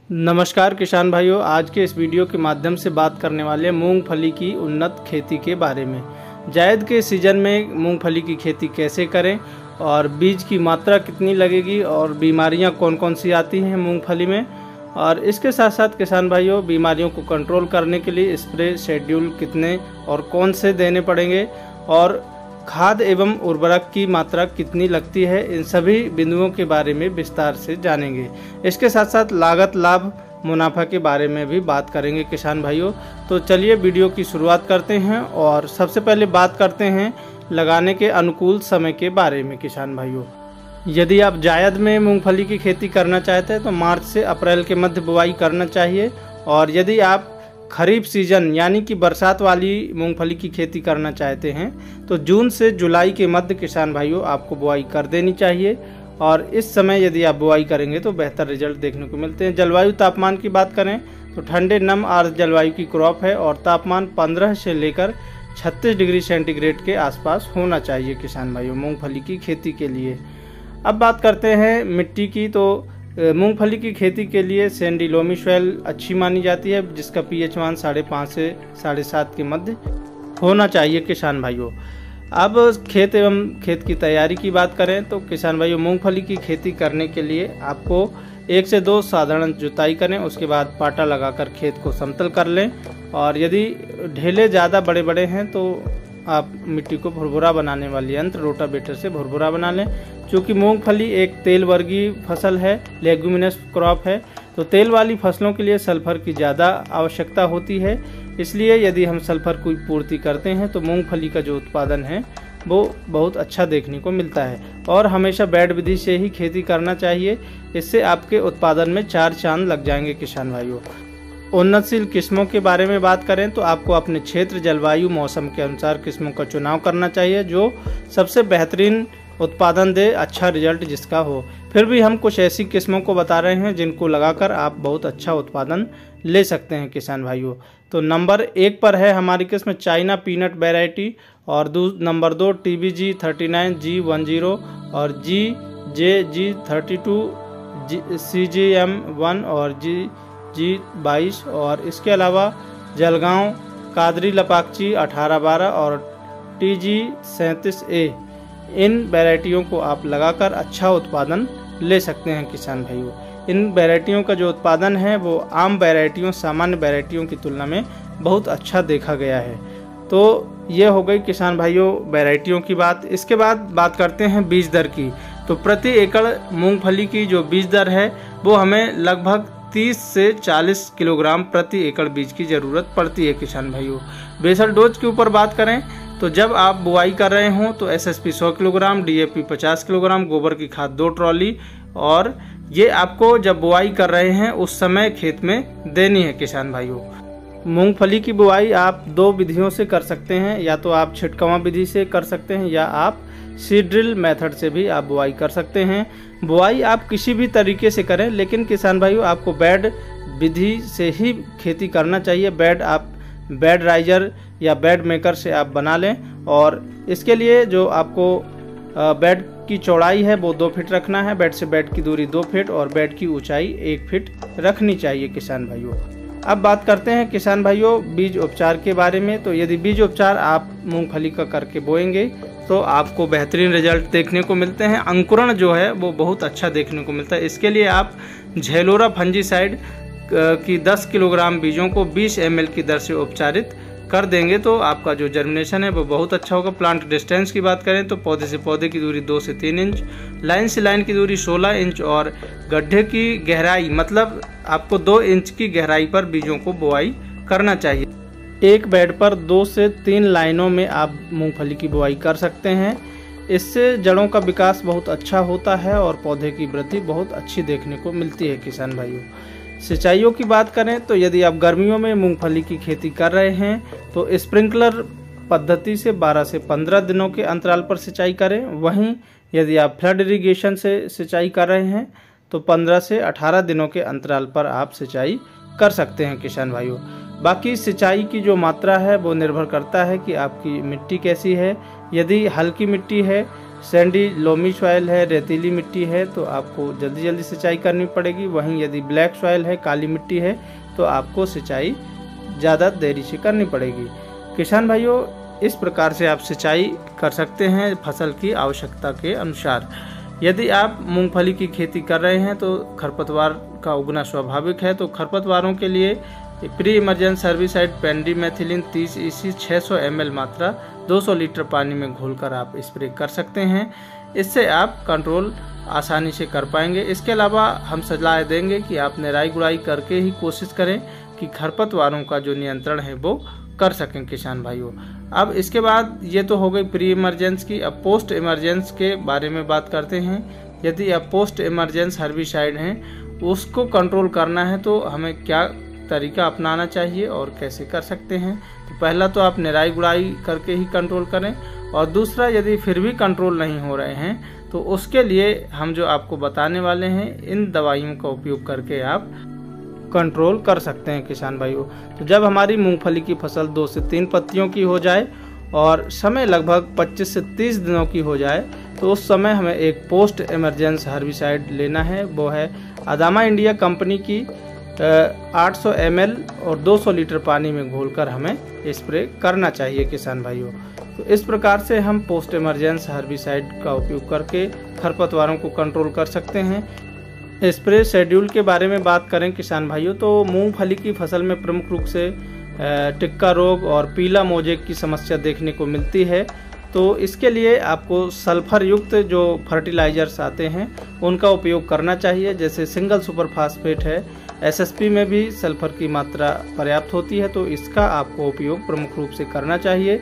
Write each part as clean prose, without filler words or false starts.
नमस्कार किसान भाइयों, आज के इस वीडियो के माध्यम से बात करने वाले मूंगफली की उन्नत खेती के बारे में। जायद के सीज़न में मूंगफली की खेती कैसे करें और बीज की मात्रा कितनी लगेगी और बीमारियां कौन कौन सी आती हैं मूंगफली में, और इसके साथ साथ किसान भाइयों बीमारियों को कंट्रोल करने के लिए स्प्रे शेड्यूल कितने और कौन से देने पड़ेंगे और खाद एवं उर्वरक की मात्रा कितनी लगती है, इन सभी बिंदुओं के बारे में विस्तार से जानेंगे। इसके साथ साथ लागत लाभ मुनाफा के बारे में भी बात करेंगे किसान भाइयों। तो चलिए वीडियो की शुरुआत करते हैं और सबसे पहले बात करते हैं लगाने के अनुकूल समय के बारे में। किसान भाइयों, यदि आप जायद में मूंगफली की खेती करना चाहते हैं तो मार्च से अप्रैल के मध्य बुआई करना चाहिए, और यदि आप खरीफ सीजन यानी कि बरसात वाली मूंगफली की खेती करना चाहते हैं तो जून से जुलाई के मध्य किसान भाइयों आपको बुआई कर देनी चाहिए, और इस समय यदि आप बुआई करेंगे तो बेहतर रिजल्ट देखने को मिलते हैं। जलवायु तापमान की बात करें तो ठंडे नम आर्द्र जलवायु की क्रॉप है और तापमान 15 से लेकर 36 डिग्री सेंटीग्रेड के आसपास होना चाहिए किसान भाइयों मूंगफली की खेती के लिए। अब बात करते हैं मिट्टी की, तो मूंगफली की खेती के लिए सैंडी लोमी सॉइल अच्छी मानी जाती है, जिसका पीएच मान 5.5 से 7.5 के मध्य होना चाहिए किसान भाइयों। अब खेत एवं खेत की तैयारी की बात करें तो किसान भाइयों मूंगफली की खेती करने के लिए आपको 1 से 2 साधारण जुताई करें, उसके बाद पाटा लगाकर खेत को समतल कर लें, और यदि ढेले ज़्यादा बड़े बड़े हैं तो आप मिट्टी को भुरभुरा बनाने वाले यंत्र रोटावेटर से भुरभुरा बना लें। चूँकि मूंगफली एक तेल वर्गीय फसल है, लेगुमिनस क्रॉप है, तो तेल वाली फसलों के लिए सल्फर की ज़्यादा आवश्यकता होती है। इसलिए यदि हम सल्फर की पूर्ति करते हैं तो मूंगफली का जो उत्पादन है वो बहुत अच्छा देखने को मिलता है, और हमेशा बेड विधि से ही खेती करना चाहिए। इससे आपके उत्पादन में 4 चांद लग जाएंगे किसान भाइयों। उन्नतशील किस्मों के बारे में बात करें तो आपको अपने क्षेत्र जलवायु मौसम के अनुसार किस्मों का चुनाव करना चाहिए जो सबसे बेहतरीन उत्पादन दे, अच्छा रिजल्ट जिसका हो। फिर भी हम कुछ ऐसी किस्मों को बता रहे हैं जिनको लगाकर आप बहुत अच्छा उत्पादन ले सकते हैं किसान भाइयों। तो नंबर 1 पर है हमारी किस्म चाइना पीनट वैरायटी, और नंबर 2 TBG 39 G10 और GJG32 CGM 1 और G22, और इसके अलावा जलगांव कादरी लपाकची 1812 और TG 37A। इन वैरायटियों को आप लगाकर अच्छा उत्पादन ले सकते हैं किसान भाइयों। इन वैरायटियों का जो उत्पादन है वो आम वैरायटियों सामान्य वैरायटियों की तुलना में बहुत अच्छा देखा गया है। तो ये हो गई किसान भाइयों वैरायटियों की बात। इसके बाद बात करते हैं बीज दर की। तो प्रति एकड़ मूंगफली की जो बीज दर है वो हमें लगभग 30 से 40 किलोग्राम प्रति एकड़ बीज की ज़रूरत पड़ती है किसान भाइयों। बेसल डोज के ऊपर बात करें तो जब आप बुआई कर रहे हों तो SSP 100 किलोग्राम, DAP 50 किलोग्राम, गोबर की खाद 2 ट्रॉली, और ये आपको जब बुआई कर रहे हैं उस समय खेत में देनी है किसान भाइयों। मूंगफली की बुआई आप 2 विधियों से कर सकते हैं, या तो आप छिटकवा विधि से कर सकते हैं या आप सीड ड्रिल मेथड से भी आप बुआई कर सकते हैं। बुआई आप किसी भी तरीके से करें, लेकिन किसान भाइयों आपको बेड विधि से ही खेती करना चाहिए। बेड राइजर या बेड मेकर से आप बना लें, और इसके लिए जो आपको बेड की चौड़ाई है वो 2 फीट रखना है, बेड से बेड की दूरी 2 फीट और बेड की ऊंचाई 1 फीट रखनी चाहिए किसान भाइयों। अब बात करते हैं किसान भाइयों बीज उपचार के बारे में। तो यदि बीज उपचार आप मूंगफली का करके बोएंगे तो आपको बेहतरीन रिजल्ट देखने को मिलते हैं। अंकुरण जो है वो बहुत अच्छा देखने को मिलता है। इसके लिए आप झेलोरा फंजीसाइड की 10 किलोग्राम बीजों को 20 ml की दर से उपचारित कर देंगे तो आपका जो जर्मिनेशन है वो बहुत अच्छा होगा। प्लांट डिस्टेंस की बात करें तो पौधे से पौधे की दूरी 2 से 3 इंच, लाइन से लाइन की दूरी 16 इंच, और गड्ढे की गहराई मतलब आपको 2 इंच की गहराई पर बीजों को बुआई करना चाहिए। एक बेड पर 2 से 3 लाइनों में आप मूंगफली की बुआई कर सकते हैं। इससे जड़ों का विकास बहुत अच्छा होता है और पौधे की वृद्धि बहुत अच्छी देखने को मिलती है किसान भाइयों। सिंचाइयों की बात करें तो यदि आप गर्मियों में मूंगफली की खेती कर रहे हैं तो स्प्रिंकलर पद्धति से 12 से 15 दिनों के अंतराल पर सिंचाई करें। वहीं यदि आप फ्लड इरिगेशन से सिंचाई कर रहे हैं तो 15 से 18 दिनों के अंतराल पर आप सिंचाई कर सकते हैं किसान भाइयों। बाकी सिंचाई की जो मात्रा है वो निर्भर करता है कि आपकी मिट्टी कैसी है। यदि हल्की मिट्टी है सैंडी लोमी सॉइल है, रेतीली मिट्टी है, तो आपको जल्दी जल्दी सिंचाई करनी पड़ेगी। वहीं यदि ब्लैक सॉइल है, काली मिट्टी है, तो आपको सिंचाई ज़्यादा देरी से करनी पड़ेगी। किसान भाइयों, इस प्रकार से आप सिंचाई कर सकते हैं फसल की आवश्यकता के अनुसार। यदि आप मूंगफली की खेती कर रहे हैं तो खरपतवार का उगना स्वाभाविक है, तो खरपतवारों के लिए pre emergence herbicide pendimethalin 30 EC 600 ml मात्रा 200 लीटर पानी में घोलकर आप स्प्रे कर सकते हैं। इससे आप कंट्रोल आसानी से कर पाएंगे। इसके अलावा हम सलाह देंगे कि आप निराई गुड़ाई करके ही कोशिश करें कि खरपतवारों का जो नियंत्रण है वो कर सकें किसान भाइयों। अब इसके बाद ये तो हो गई प्री इमरजेंस की। अब पोस्ट इमरजेंस के बारे में बात करते हैं। यदि आप पोस्ट इमरजेंस हर्बिसाइड हैं उसको कंट्रोल करना है तो हमें क्या तरीका अपनाना चाहिए और कैसे कर सकते हैं। तो पहला तो आप निराई गुड़ाई करके ही कंट्रोल करें, और दूसरा यदि फिर भी कंट्रोल नहीं हो रहे हैं तो उसके लिए हम जो आपको बताने वाले हैं इन दवाइयों का उपयोग करके आप कंट्रोल कर सकते हैं किसान भाइयों। तो जब हमारी मूंगफली की फसल 2 से 3 पत्तियों की हो जाए और समय लगभग 25 से 30 दिनों की हो जाए तो उस समय हमें एक पोस्ट इमरजेंस हर्बिसाइड लेना है। वो है अदामा इंडिया कंपनी की 800 ml और 200 लीटर पानी में घोलकर हमें स्प्रे करना चाहिए किसान भाइयों। तो इस प्रकार से हम पोस्ट इमरजेंस हर्बिसाइड का उपयोग करके खरपतवारों को कंट्रोल कर सकते हैं। स्प्रे शेड्यूल के बारे में बात करें किसान भाइयों तो मूंगफली की फसल में प्रमुख रूप से टिक्का रोग और पीला मोजेक की समस्या देखने को मिलती है। तो इसके लिए आपको सल्फर युक्त जो फर्टिलाइजर्स आते हैं उनका उपयोग करना चाहिए, जैसे सिंगल सुपर फास्फेट है। SSP में भी सल्फर की मात्रा पर्याप्त होती है, तो इसका आपको उपयोग प्रमुख रूप से करना चाहिए।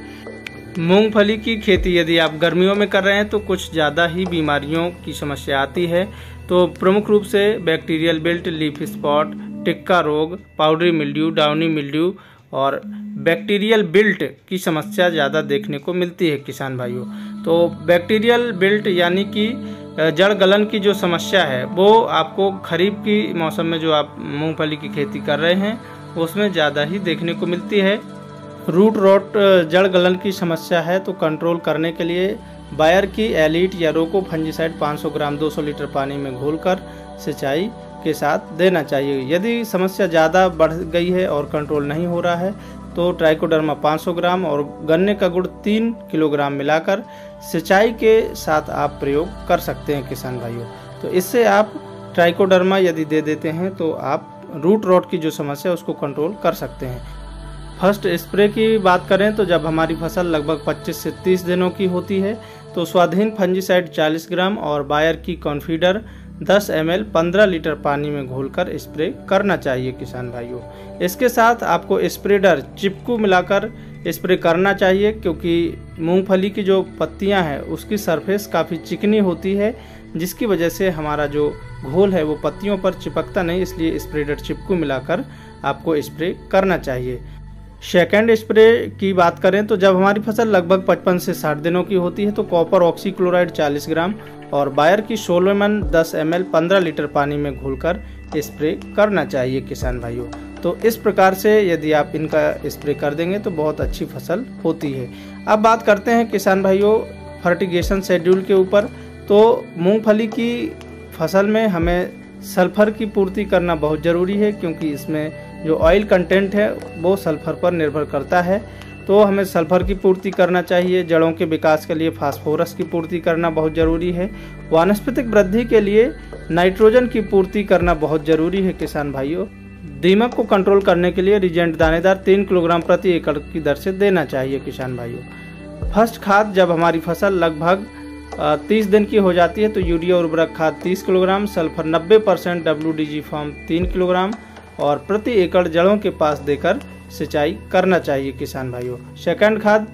मूंगफली की खेती यदि आप गर्मियों में कर रहे हैं तो कुछ ज़्यादा ही बीमारियों की समस्या आती है। तो प्रमुख रूप से बैक्टीरियल बिल्ट, लीफ स्पॉट, टिक्का रोग, पाउडरी मिल्ड्यू, डाउनी मिल्ड्यू और बैक्टीरियल बिल्ट की समस्या ज़्यादा देखने को मिलती है किसान भाइयों। तो बैक्टीरियल बिल्ट यानी कि जड़ गलन की जो समस्या है वो आपको खरीफ की मौसम में जो आप मूंगफली की खेती कर रहे हैं उसमें ज़्यादा ही देखने को मिलती है। रूट रॉट जड़ गलन की समस्या है तो कंट्रोल करने के लिए बायर की एलीट या रोको फंजीसाइड 500 ग्राम 200 लीटर पानी में घोलकर सिंचाई के साथ देना चाहिए। यदि समस्या ज़्यादा बढ़ गई है और कंट्रोल नहीं हो रहा है तो ट्राइकोडर्मा 500 ग्राम और गन्ने का गुड़ 3 किलोग्राम मिलाकर सिंचाई के साथ आप प्रयोग कर सकते हैं किसान भाइयों। तो इससे आप ट्राइकोडर्मा यदि दे देते हैं तो आप रूट रॉट की जो समस्या है उसको कंट्रोल कर सकते हैं। फर्स्ट स्प्रे की बात करें तो जब हमारी फसल लगभग 25 से 30 दिनों की होती है तो स्वाधीन फंजीसाइड 40 ग्राम और बायर की कॉन्फीडर 10 ml 15 लीटर पानी में घोलकर स्प्रे करना चाहिए किसान भाइयों। इसके साथ आपको स्प्रेडर चिपकू मिलाकर स्प्रे करना चाहिए, क्योंकि मूंगफली की जो पत्तियां हैं उसकी सरफेस काफ़ी चिकनी होती है, जिसकी वजह से हमारा जो घोल है वो पत्तियों पर चिपकता नहीं, इसलिए स्प्रेडर चिपकू मिलाकर आपको स्प्रे करना चाहिए। सेकेंड स्प्रे की बात करें तो जब हमारी फसल लगभग 55 से 60 दिनों की होती है तो कॉपर ऑक्सीक्लोराइड 40 ग्राम और बायर की सोलोमन 10 ml 15 लीटर पानी में घोलकर स्प्रे करना चाहिए किसान भाइयों। तो इस प्रकार से यदि आप इनका स्प्रे कर देंगे तो बहुत अच्छी फसल होती है। अब बात करते हैं किसान भाइयों फर्टिगेशन शेड्यूल के ऊपर। तो मूंगफली की फसल में हमें सल्फर की पूर्ति करना बहुत ज़रूरी है, क्योंकि इसमें जो ऑयल कंटेंट है वो सल्फर पर निर्भर करता है। तो हमें सल्फर की पूर्ति करना चाहिए। जड़ों के विकास के लिए फास्फोरस की पूर्ति करना बहुत ज़रूरी है। वानस्पतिक वृद्धि के लिए नाइट्रोजन की पूर्ति करना बहुत ज़रूरी है किसान भाइयों। दीमक को कंट्रोल करने के लिए रिजेंट दानेदार 3 किलोग्राम प्रति एकड़ की दर से देना चाहिए किसान भाइयों। फर्स्ट खाद जब हमारी फसल लगभग 30 दिन की हो जाती है तो यूरिया उर्वरक खाद 30 किलोग्राम, सल्फर 90% WDG फॉर्म 3 किलोग्राम और प्रति एकड़ जड़ों के पास देकर सिंचाई करना चाहिए किसान भाइयों। सेकंड खाद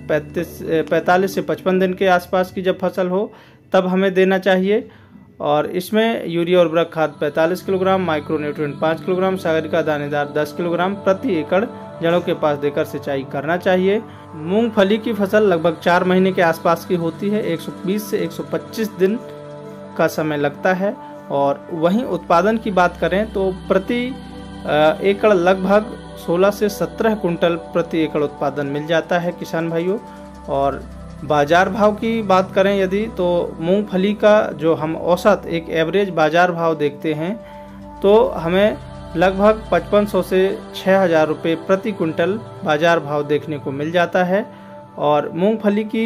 45 से 55 दिन के आसपास की जब फसल हो तब हमें देना चाहिए, और इसमें यूरिया उर्वरक खाद 45 किलोग्राम, माइक्रोन्यूट्रिएंट 5 किलोग्राम, सागरिका दानेदार 10 किलोग्राम प्रति एकड़ जड़ों के पास देकर सिंचाई करना चाहिए। मूंगफली की फसल लगभग 4 महीने के आसपास की होती है, 120 से 125 दिन का समय लगता है। और वहीं उत्पादन की बात करें तो प्रति एकड़ लगभग 16 से 17 कुंटल प्रति एकड़ उत्पादन मिल जाता है किसान भाइयों। और बाज़ार भाव की बात करें यदि, तो मूंगफली का जो हम औसत एक एवरेज बाज़ार भाव देखते हैं तो हमें लगभग 5500 से 6000 रुपये प्रति कुंटल बाज़ार भाव देखने को मिल जाता है। और मूंगफली की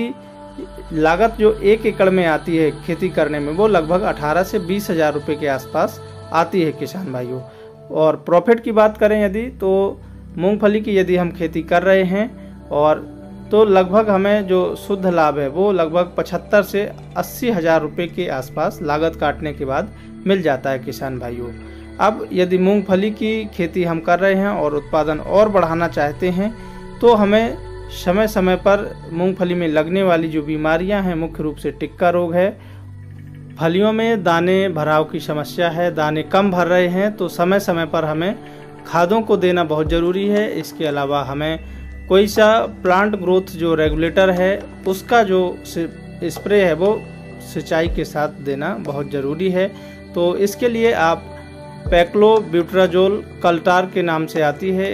लागत जो 1 एकड़ में आती है खेती करने में, वो लगभग 18 से 20 हज़ार रुपये के आसपास आती है किसान भाइयों। और प्रॉफिट की बात करें यदि, तो मूंगफली की यदि हम खेती कर रहे हैं और तो लगभग हमें जो शुद्ध लाभ है वो लगभग 75 से 80 हज़ार रुपये के आसपास लागत काटने के बाद मिल जाता है किसान भाइयों। अब यदि मूंगफली की खेती हम कर रहे हैं और उत्पादन और बढ़ाना चाहते हैं तो हमें समय समय पर मूंगफली में लगने वाली जो बीमारियां हैं, मुख्य रूप से टिक्का रोग है, फलियों में दाने भराव की समस्या है, दाने कम भर रहे हैं, तो समय समय पर हमें खादों को देना बहुत ज़रूरी है। इसके अलावा हमें कोई सा प्लांट ग्रोथ जो रेगुलेटर है उसका जो स्प्रे है वो सिंचाई के साथ देना बहुत ज़रूरी है। तो इसके लिए आप पैक्लोब्यूट्राजोल कल्टार के नाम से आती है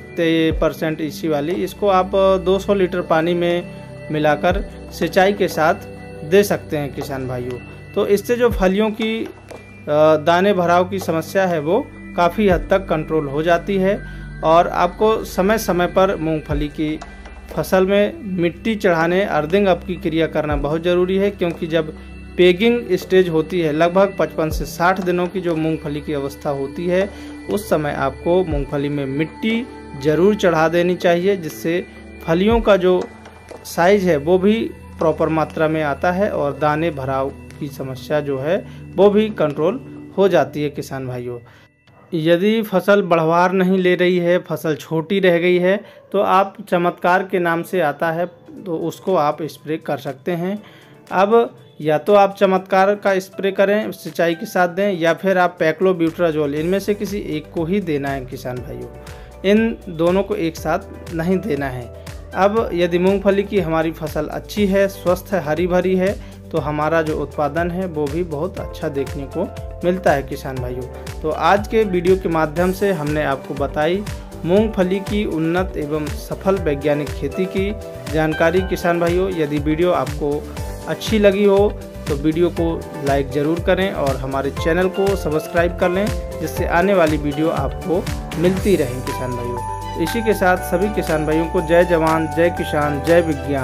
30% ईसी वाली, इसको आप 200 लीटर पानी में मिलाकर सिंचाई के साथ दे सकते हैं किसान भाइयों। तो इससे जो फलियों की दाने भराव की समस्या है वो काफ़ी हद तक कंट्रोल हो जाती है। और आपको समय समय पर मूंगफली की फसल में मिट्टी चढ़ाने, अर्थिंग अप की क्रिया करना बहुत ज़रूरी है, क्योंकि जब पेगिंग स्टेज होती है, लगभग 55 से 60 दिनों की जो मूंगफली की अवस्था होती है, उस समय आपको मूंगफली में मिट्टी ज़रूर चढ़ा देनी चाहिए, जिससे फलियों का जो साइज है वो भी प्रॉपर मात्रा में आता है और दाने भराव की समस्या जो है वो भी कंट्रोल हो जाती है किसान भाइयों। यदि फसल बढ़वार नहीं ले रही है, फसल छोटी रह गई है, तो आप चमत्कार के नाम से आता है तो उसको आप स्प्रे कर सकते हैं। अब या तो आप चमत्कार का स्प्रे करें, सिंचाई के साथ दें, या फिर आप पैक्लोब्यूट्राजोल, इनमें से किसी एक को ही देना है किसान भाइयों, इन दोनों को एक साथ नहीं देना है। अब यदि मूंगफली की हमारी फसल अच्छी है, स्वस्थ है, हरी भरी है, तो हमारा जो उत्पादन है वो भी बहुत अच्छा देखने को मिलता है किसान भाइयों। तो आज के वीडियो के माध्यम से हमने आपको बताई मूंगफली की उन्नत एवं सफल वैज्ञानिक खेती की जानकारी किसान भाइयों। यदि वीडियो आपको अच्छी लगी हो तो वीडियो को लाइक ज़रूर करें और हमारे चैनल को सब्सक्राइब कर लें, जिससे आने वाली वीडियो आपको मिलती रहे किसान भाइयों। इसी के साथ सभी किसान भाइयों को जय जवान, जय किसान, जय विज्ञान।